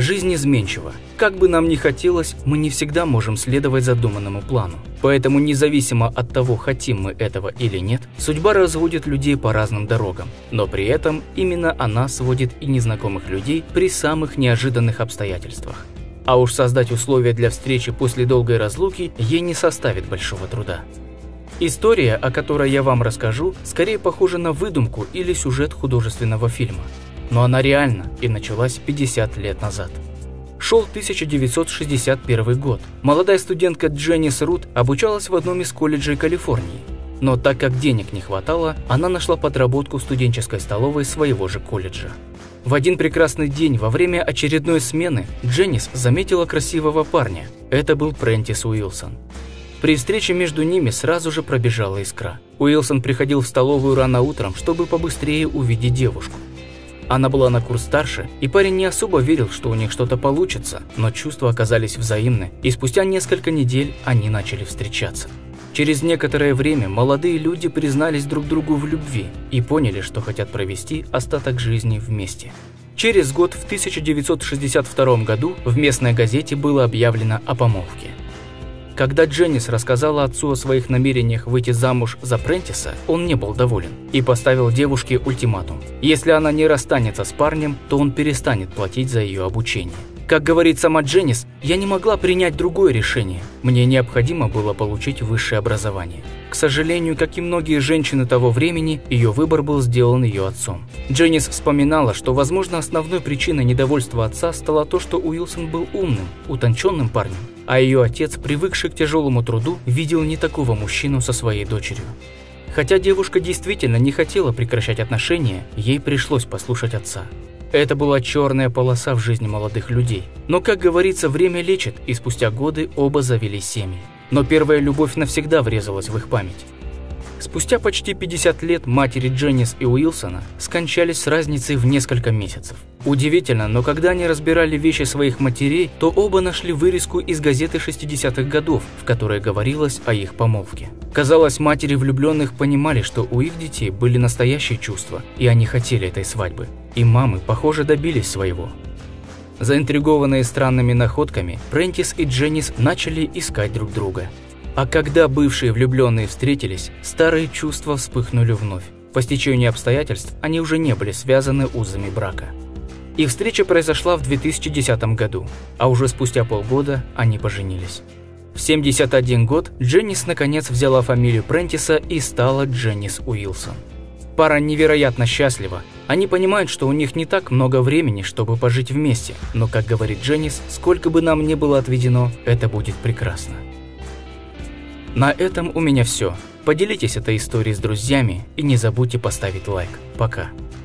Жизнь изменчива. Как бы нам ни хотелось, мы не всегда можем следовать задуманному плану. Поэтому независимо от того, хотим мы этого или нет, судьба разводит людей по разным дорогам. Но при этом именно она сводит и незнакомых людей при самых неожиданных обстоятельствах. А уж создать условия для встречи после долгой разлуки ей не составит большого труда. История, о которой я вам расскажу, скорее похожа на выдумку или сюжет художественного фильма. Но она реальна и началась 50 лет назад. Шел 1961 год. Молодая студентка Дженнис Рут обучалась в одном из колледжей Калифорнии. Но так как денег не хватало, она нашла подработку в студенческой столовой своего же колледжа. В один прекрасный день во время очередной смены Дженнис заметила красивого парня. Это был Прентис Уилсон. При встрече между ними сразу же пробежала искра. Уилсон приходил в столовую рано утром, чтобы побыстрее увидеть девушку. Она была на курс старше, и парень не особо верил, что у них что-то получится, но чувства оказались взаимны, и спустя несколько недель они начали встречаться. Через некоторое время молодые люди признались друг другу в любви и поняли, что хотят провести остаток жизни вместе. Через год, в 1962 году, в местной газете было объявлено о помолвке. Когда Дженнис рассказала отцу о своих намерениях выйти замуж за Прентиса, он не был доволен и поставил девушке ультиматум. Если она не расстанется с парнем, то он перестанет платить за ее обучение. Как говорит сама Дженнис, я не могла принять другое решение. Мне необходимо было получить высшее образование. К сожалению, как и многие женщины того времени, ее выбор был сделан ее отцом. Дженнис вспоминала, что, возможно, основной причиной недовольства отца стало то, что Уилсон был умным, утонченным парнем, а ее отец, привыкший к тяжелому труду, видел не такого мужчину со своей дочерью. Хотя девушка действительно не хотела прекращать отношения, ей пришлось послушать отца. Это была черная полоса в жизни молодых людей. Но, как говорится, время лечит, и спустя годы оба завели семьи. Но первая любовь навсегда врезалась в их память. Спустя почти 50 лет матери Дженнис и Уилсона скончались с разницей в несколько месяцев. Удивительно, но когда они разбирали вещи своих матерей, то оба нашли вырезку из газеты 60-х годов, в которой говорилось о их помолвке. Казалось, матери влюбленных понимали, что у их детей были настоящие чувства, и они хотели этой свадьбы. И мамы, похоже, добились своего. Заинтригованные странными находками, Прентис и Дженнис начали искать друг друга. А когда бывшие влюбленные встретились, старые чувства вспыхнули вновь. По стечению обстоятельств они уже не были связаны узами брака. Их встреча произошла в 2010 году, а уже спустя полгода они поженились. В 71 год Дженнис наконец взяла фамилию Прентиса и стала Дженнис Уилсон. Пара невероятно счастлива. Они понимают, что у них не так много времени, чтобы пожить вместе, но, как говорит Дженнис, сколько бы нам ни было отведено, это будет прекрасно. На этом у меня все. Поделитесь этой историей с друзьями и не забудьте поставить лайк. Пока.